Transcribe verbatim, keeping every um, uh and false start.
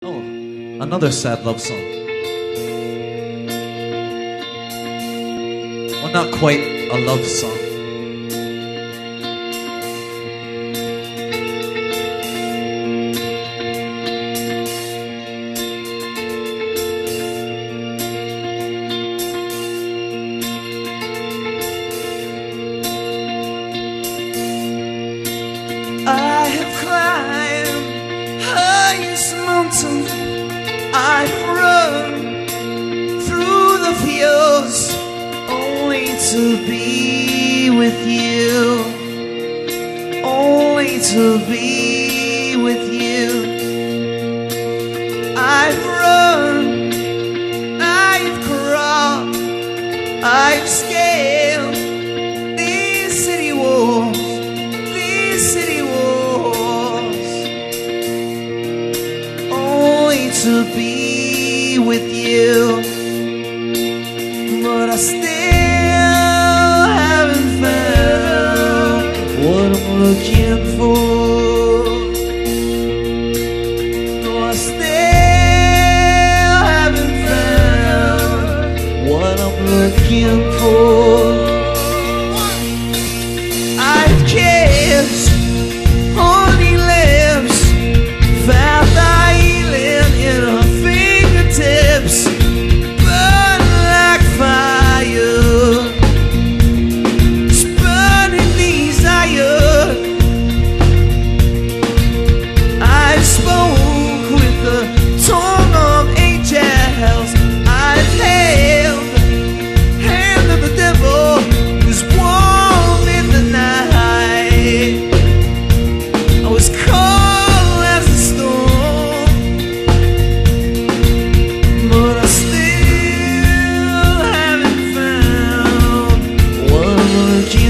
Oh, another sad love song. Well, not quite a love song. I have climbed highest mountain, I've run through the fields, only to be with you, only to be with you. I've run, I've crawled, I've scaled these city walls, these city walls, only to be with you. But I still haven't found what I'm looking for. No, I still haven't found what I'm looking for. I've kissed honey lips, found the healing in her fingertips, burn like fire, it's burning desire. I've spoke with the tongue of angels, I've held the hand of the devil who's warm in the night. I was cold as the storm, but I still haven't found what I'm looking